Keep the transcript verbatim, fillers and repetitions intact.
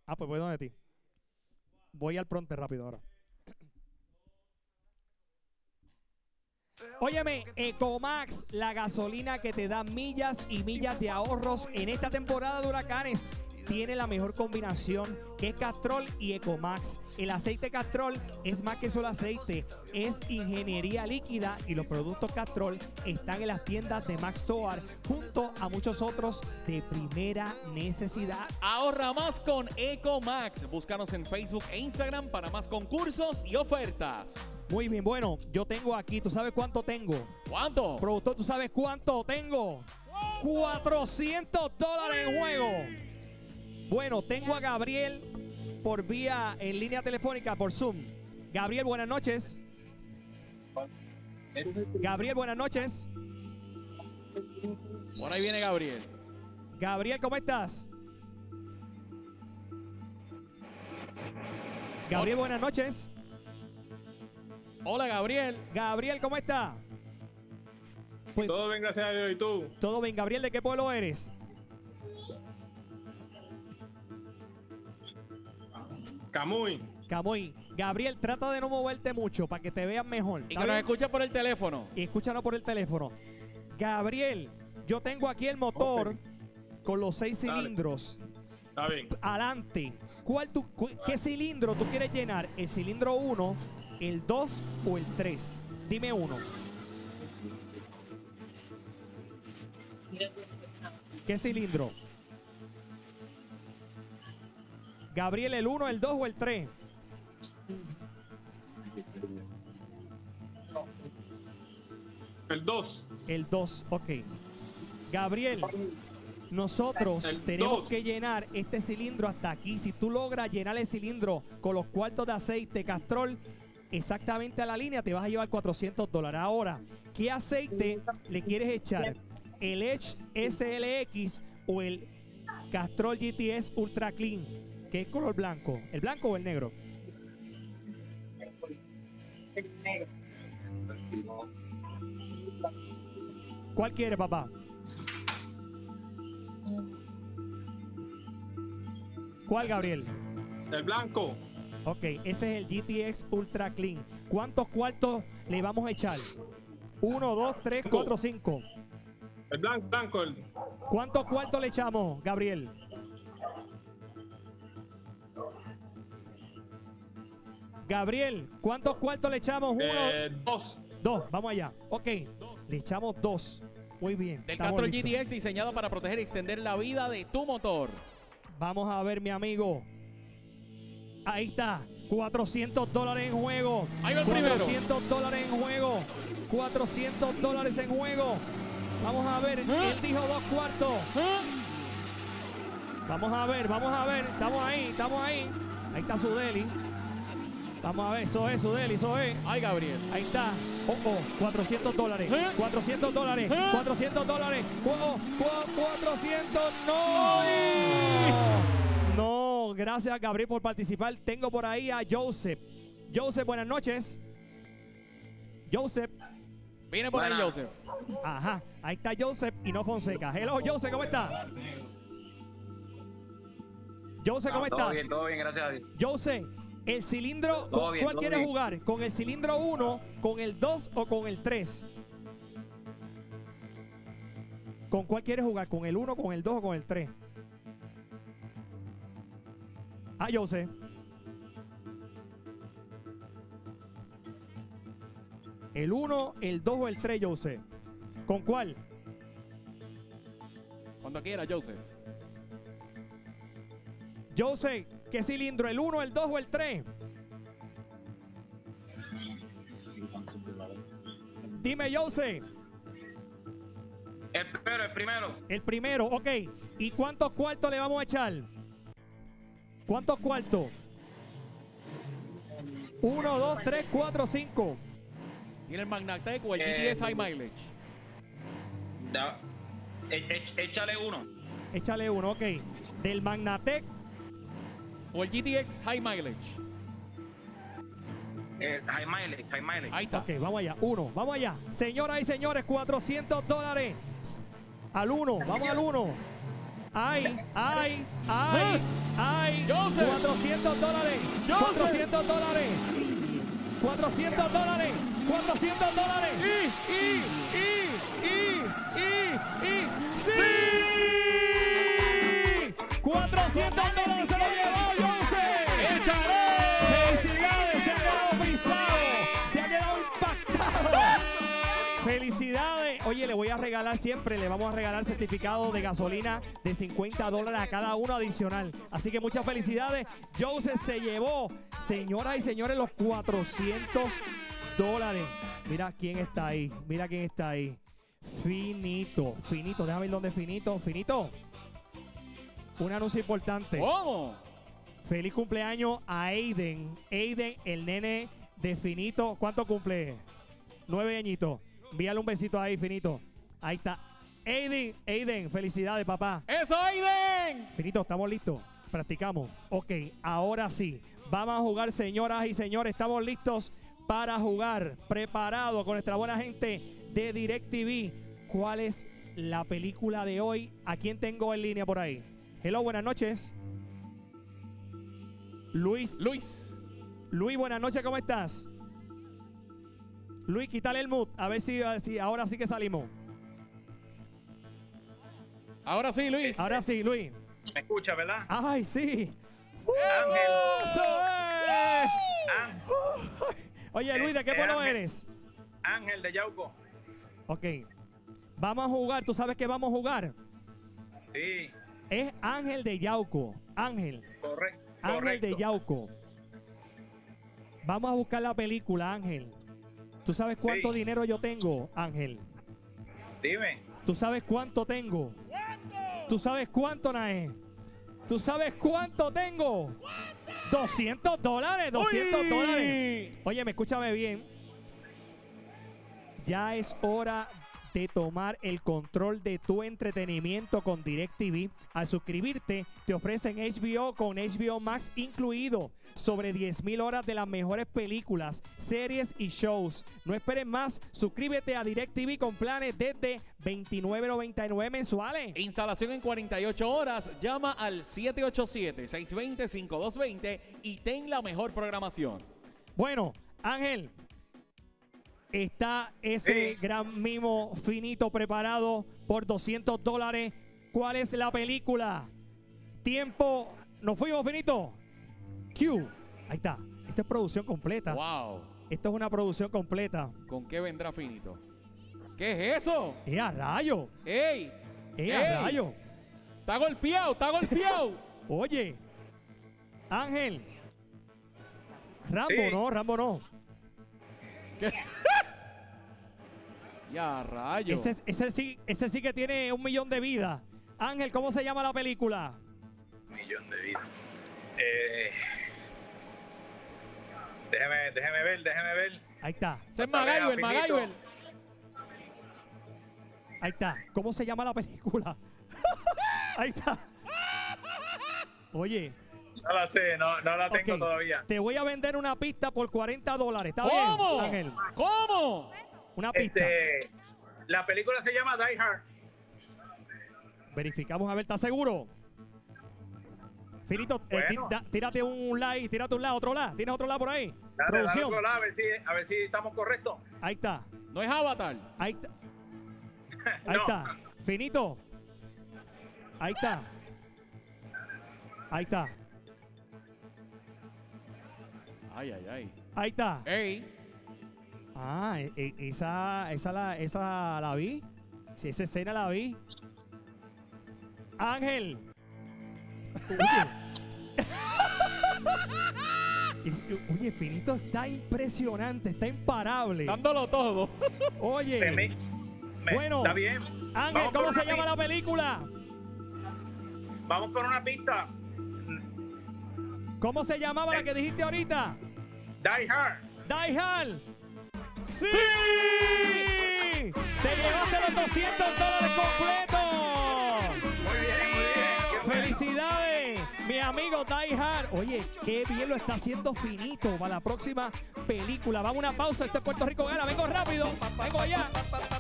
Ah, pues voy donde ti. Voy al pronto rápido ahora. Óyeme, Ecomax, la gasolina que te da millas y millas de ahorros en esta temporada de huracanes. Tiene la mejor combinación que es Castrol y Ecomax. El aceite Castrol es más que solo aceite, es ingeniería líquida y los productos Castrol están en las tiendas de Max Toar junto a muchos otros de primera necesidad. Ahorra más con Ecomax. Búscanos en Facebook e Instagram para más concursos y ofertas. Muy bien, bueno, yo tengo aquí, ¿tú sabes cuánto tengo? ¿Cuánto? Productor, ¿tú sabes cuánto tengo? cuatrocientos dólares en juego. Bueno, tengo a Gabriel por vía en línea telefónica por Zoom. Gabriel, buenas noches. Gabriel, buenas noches. Por ahí viene Gabriel. Gabriel, ¿cómo estás? Gabriel, buenas noches. Hola, Gabriel. Gabriel, ¿cómo está? Pues, todo bien, gracias a Dios. ¿Y tú? Todo bien. Gabriel, ¿de qué pueblo eres? Camuy. Camuy. Gabriel, trata de no moverte mucho para que te vean mejor. Y que nos escucha por el teléfono. Y escúchanos por el teléfono. Gabriel, yo tengo aquí el motor okay. con los seis Dale. cilindros. Está bien. Adelante. ¿Cuál tú, cu ¿Qué cilindro tú quieres llenar? ¿El cilindro uno, el dos o el tres? Dime uno. ¿Qué cilindro? Gabriel, ¿el uno, el dos o el tres? El dos. El dos, ok. Gabriel, nosotros el tenemos dos. que llenar este cilindro hasta aquí. Si tú logras llenar el cilindro con los cuartos de aceite Castrol exactamente a la línea, te vas a llevar cuatrocientos dólares. Ahora, ¿qué aceite le quieres echar? ¿El Edge S L X o el Castrol G T S Ultra Clean? ¿Qué color blanco? ¿El blanco o el negro? El negro. ¿Cuál quiere, papá? ¿Cuál, Gabriel? El blanco. Ok, ese es el G T X Ultra Clean. ¿Cuántos cuartos le vamos a echar? Uno, dos, tres, cuatro, cinco. El blanco, blanco. El... ¿Cuántos cuartos le echamos, Gabriel? Gabriel, ¿cuántos cuartos le echamos? Uno, eh, dos. Dos, vamos allá. Ok, le echamos dos. Muy bien. Del Castrol G T X diseñado para proteger y extender la vida de tu motor. Vamos a ver, mi amigo. Ahí está. cuatrocientos dólares en juego. Ahí va el primero. cuatrocientos dólares en juego. cuatrocientos dólares en juego. Vamos a ver. ¿Eh? Él dijo dos cuartos. ¿Eh? Vamos a ver, vamos a ver. Estamos ahí, estamos ahí. Ahí está su deli. Vamos a ver, eso es, su deli, eso es. Ay, Gabriel. Ahí está. Oh, oh, cuatrocientos dólares. ¿Eh? cuatrocientos dólares. ¿Eh? cuatrocientos dólares. Oh, oh, cuatrocientos. ¡No! No, gracias, Gabriel, por participar. Tengo por ahí a Joseph. Joseph, buenas noches. Joseph. Viene por ahí, Joseph. Ajá, ahí está Joseph y no Fonseca. Hello, Joseph, ¿cómo está? Joseph, ¿cómo no, estás? Todo bien, todo bien, gracias a Dios. Joseph, el cilindro, todo bien, ¿cuál todo quieres bien. jugar? ¿Con el cilindro uno, con el dos o con el tres? ¿Con cuál quieres jugar? ¿Con el uno, con el dos o con el tres? Ah, Joseph. El uno, el dos o el tres, Joseph. ¿Con cuál? Cuando quiera, Joseph. Joseph, ¿qué cilindro? ¿El uno, el dos o el tres? Dime, Joseph. El primero, el primero. El primero, ok. ¿Y cuántos cuartos le vamos a echar? ¿Cuántos cuartos? Uno, dos, tres, cuatro, cinco. ¿Tiene el Magnatec o el Eh, G T S High Mileage? Da, e, e, échale uno. Échale uno, ok. Del Magnatec. ¿O el G T X High Mileage? Eh, high mileage, high mileage. Ahí está. Ok, vamos allá. Uno, vamos allá. Señoras y señores, cuatrocientos dólares. Al uno, vamos al uno. ay, ay, ay, ay. Joseph. cuatrocientos dólares. Joseph. cuatrocientos dólares. cuatrocientos dólares. cuatrocientos dólares. Y, y, y, y, y, y. ¡Sí! cuatrocientos dólares se lo llevó Joseph. ¡Échale! ¡Felicidades! Se ha quedado frisado. Se ha quedado impactado. ¡Felicidades! Oye, le voy a regalar siempre, le vamos a regalar certificado de gasolina de cincuenta dólares a cada uno adicional. Así que muchas felicidades. Joseph se llevó, señoras y señores, los cuatrocientos dólares. Mira quién está ahí. Mira quién está ahí. Finito. Finito. Déjame ver dónde es Finito. Finito. Un anuncio importante. ¿Cómo? Feliz cumpleaños a Aiden. Aiden, el nene de Finito. ¿Cuánto cumple? Nueve añitos. Envíale un besito ahí, Finito. Ahí está. Aiden, Aiden, felicidades, papá. ¡Eso, Aiden! Finito, ¿estamos listos? Practicamos. Ok, ahora sí. Vamos a jugar, señoras y señores. Estamos listos para jugar. Preparados con nuestra buena gente de DirecTV. ¿Cuál es la película de hoy? ¿A quién tengo en línea por ahí? Hello, buenas noches. Luis. Luis. Luis, buenas noches, ¿cómo estás? Luis, quítale el mood. A ver si, si ahora sí que salimos. Ahora sí, Luis. Ahora sí, Luis. ¿Me escucha, verdad? ¡Ay, sí! Ángel. ¡Eso es! Án- Oye, Luis, ¿de qué Eh, pueblo Ángel. eres? Ángel de Yauco. Ok. Vamos a jugar. ¿Tú sabes qué vamos a jugar? Sí, Es Ángel de Yauco. Ángel. correcto. Ángel correcto. de Yauco. Vamos a buscar la película, Ángel. ¿Tú sabes cuánto Sí. dinero yo tengo, Ángel? Dime. ¿Tú sabes cuánto tengo? ¿Tú sabes cuánto, Nae? ¿Tú sabes cuánto tengo? doscientos dólares, doscientos ¡Uy! dólares. Oye, me escúchame bien. Ya es hora de tomar el control de tu entretenimiento con DirecTV. Al suscribirte, te ofrecen H B O con H B O Max incluido. Sobre diez mil horas de las mejores películas, series y shows. No esperes más. Suscríbete a DirecTV con planes desde veintinueve noventa y nueve mensuales. Instalación en cuarenta y ocho horas. Llama al siete ocho siete, seis dos cero, cinco dos dos cero y ten la mejor programación. Bueno, Ángel, está ese Sí. gran mimo Finito preparado por doscientos dólares. ¿Cuál es la película? Tiempo. ¿Nos fuimos, Finito? Q. Ahí está. Esto es producción completa. Wow. Esto es una producción completa. ¿Con qué vendrá Finito? ¿Qué es eso? ¡Eh, a rayo! ¡Ey! ¡Eh, a ¡Ey! rayo! ¡Está golpeado! ¡Está golpeado! Oye, Ángel. Rambo, Sí. no, Rambo no. ¿Qué? Ya, rayo. Ese, ese, sí, ese sí que tiene un millón de vidas. Ángel, ¿cómo se llama la película? Millón de vidas. Eh, déjeme, déjeme ver, déjeme ver. Ahí está, Ese es Otra vez, MacGyver, Finito. MacGyver. ahí está. ¿Cómo se llama la película? Ahí está. Oye, No la sé, no, no la tengo ok, todavía. te voy a vender una pista por cuarenta dólares. ¿Está ¿Cómo? bien, Ángel? ¿Cómo? Una pista. Este, la película se llama Die Hard. Verificamos a ver, ¿estás seguro? Finito, eh, Bueno. tí- da- tírate un like, tírate un lado, otro lado. ¿Tienes otro lado por ahí? Dale, dale Producción. otro lado, a ver si, a ver si estamos correctos. Ahí está. No es Avatar. Ahí está. Ahí No. está. Finito. Ahí está. Ahí está. Ay, ay, ay. Ahí está. ¡Ey! Ah, e- e- esa, esa, la, esa la vi. Sí, esa escena la vi. Ángel. Oye. Es- Oye, Finito está impresionante, está imparable. Dándolo todo. Me- Oye, me- Bueno. Está bien. Ángel, Vamos ¿cómo por se una llama pi- la película? Vamos por una pista. ¿Cómo se llamaba la que dijiste ahorita? Die Hard. Die Hard. ¡Sí! ¡Te llevaste los doscientos dólares completos! Muy bien, muy bien. Qué ¡Felicidades! Mi amigo Die Hard. Oye, qué bien lo está haciendo Finito para la próxima película. Vamos a una pausa. Este es Puerto Rico Gana. Vengo rápido. Vengo allá.